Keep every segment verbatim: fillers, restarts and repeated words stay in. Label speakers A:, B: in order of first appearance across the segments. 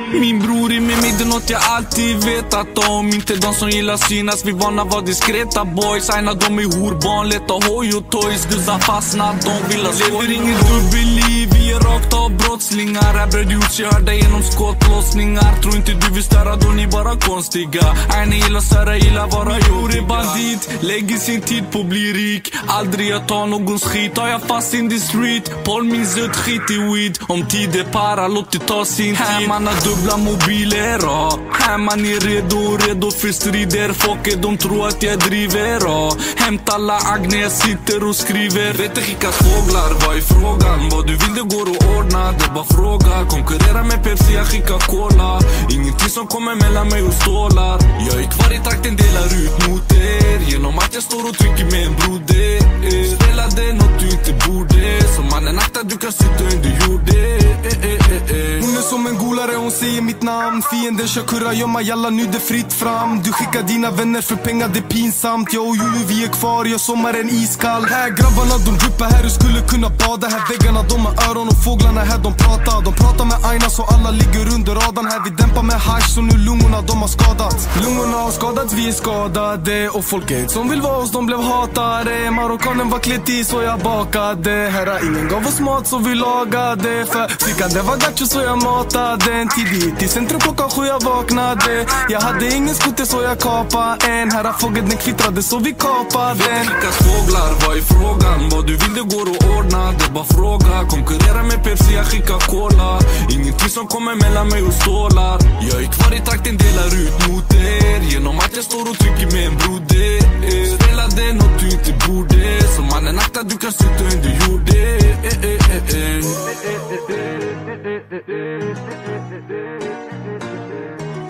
A: Min bror är med mig, det är något jag alltid vetat om. Inte de som gillar synas, vi vana var diskreta boys. Aina de är horbarn, leta hoj och toys. Guzzar fastnar, de vill ha skål. Lever inget dubbelliv, vi är rakt av brottslingar. Rappred utkörda genom skottlossningar. Tror inte du vill störa, då ni bara konstiga. Aina gillar störa, gillar vara jord. Är bandit, lägger sin tid på att bli rik. Aldrig jag tar någons skit, har jag fast in the street. Paul min söt skit i weed. Om tid är para, låt det ta sin tid. Här man har dubbla mobiler, ja. Här man är redo, redo för strider. Folket de tror att jag driver, ja. Hämta alla Agne, jag sitter och skriver. Vet skickas fåglar, vad är frågan? Vad du vill det går att ordna, det är bara fråga. Konkurrera med Pepsi, jag skickar cola. Ingenting som kommer mellan mig och stålar. Jag är kvar i takten, delar ut mot er. Genom att jag står och trycker med en broder. Spelade något du inte borde. Som mannen akta, du kan sitta under jorden.
B: Hon är som en golare, hon säger mitt namn. Fienden kör kurra, gömma jalla, nu det fritt fram. Du skickar dina vänner för pengar, det är pinsamt. Jag och Juju, vi är kvar, jag sommaren iskall. Här grabbarna, de drippar här, du skulle kunna bada. Här väggarna, de har öron och fåglarna här, de pratar. De pratar med Aina så alla ligger under radarn. Här vi dämpar med hash, så nu lungorna, de har skadats. Lungorna har skadats, vi är skadade. Och folket som vill vara oss, de blev hatare. Marockanen var kletig, så jag bakade. Här ingen gav oss mat, så vi lagade. För flickan, det var gacho, så jag matade en tidigt. I centrum klockan sju jag vaknade. Jag hade ingen skoter, så jag kapade en. Här har fågeln, den kvittrade, så vi kapade den.
A: Skickas fåglar, vad är frågan? Vad du vill det går att ordna, det är bara fråga. Konkurrera med Pepsi, jag skickar cola. Ingenting som kommer mellan mig och stålar. Jag är kvar i takten, delar ut mot er. Genom att jag står och trycker med en broder. Spelade något du inte borde. Som mannen akta, du kan sitta under jorden.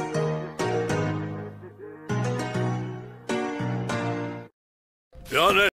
C: Ja, det